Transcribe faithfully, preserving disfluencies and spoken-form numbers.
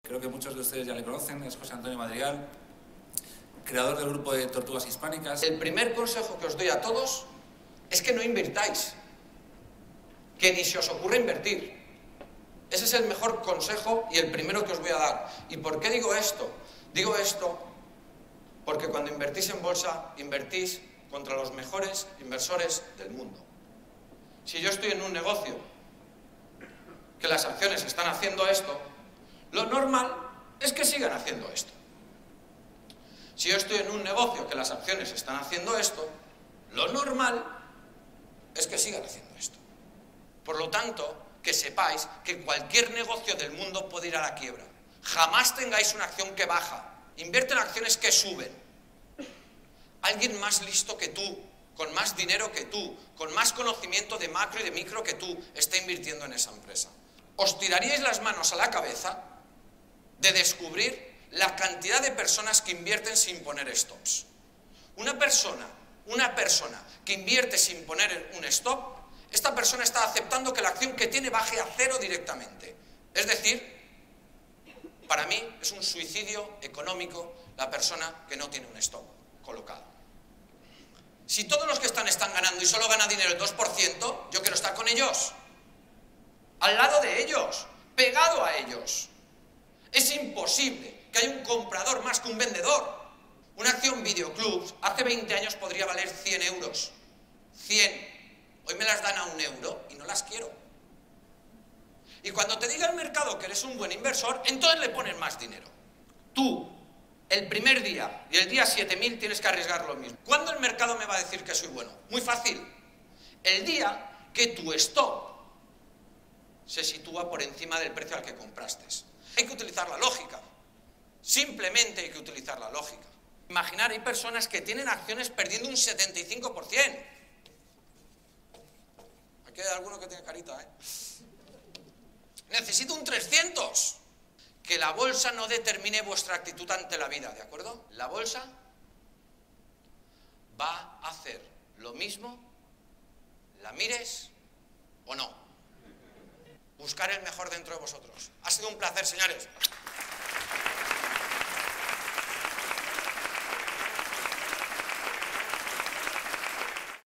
Creo que muchos de ustedes ya le conocen, es José Antonio Madrigal, creador del grupo de Tortugas Hispánicas. El primer consejo que os doy a todos es que no invirtáis, que ni se os ocurra invertir. Ese es el mejor consejo y el primero que os voy a dar. ¿Y por qué digo esto? Digo esto porque cuando invertís en bolsa, invertís contra los mejores inversores del mundo. Si yo estoy en un negocio que las acciones están haciendo esto, lo normal es que sigan haciendo esto. Si yo estoy en un negocio que las acciones están haciendo esto, lo normal es que sigan haciendo esto. Por lo tanto, que sepáis que cualquier negocio del mundo puede ir a la quiebra. Jamás tengáis una acción que baja. Invierte en acciones que suben. Alguien más listo que tú, con más dinero que tú, con más conocimiento de macro y de micro que tú, está invirtiendo en esa empresa. Os tiraríais las manos a la cabeza de descubrir la cantidad de personas que invierten sin poner stops. Una persona, una persona que invierte sin poner un stop, esta persona está aceptando que la acción que tiene baje a cero directamente. Es decir, para mí es un suicidio económico la persona que no tiene un stop colocado. Si todos los que están están ganando y solo gana dinero el dos por ciento, yo quiero estar con ellos, al lado de ellos, pegado a ellos. Es imposible que haya un comprador más que un vendedor. Una acción Videoclubs hace veinte años podría valer cien euros. cien. Hoy me las dan a un euro y no las quiero. Y cuando te diga el mercado que eres un buen inversor, entonces le pones más dinero. Tú, el primer día y el día siete mil tienes que arriesgar lo mismo. ¿Cuándo el mercado me va a decir que soy bueno? Muy fácil. El día que tu stop se sitúa por encima del precio al que compraste. Hay que utilizar la lógica. Simplemente hay que utilizar la lógica. Imaginar, hay personas que tienen acciones perdiendo un setenta y cinco por ciento. Aquí hay alguno que tiene carita, ¿eh? Necesito un trescientos. Que la bolsa no determine vuestra actitud ante la vida, ¿de acuerdo? La bolsa va a hacer lo mismo, la mires o no. Buscar el mejor dentro de vosotros. Ha sido un placer, señores.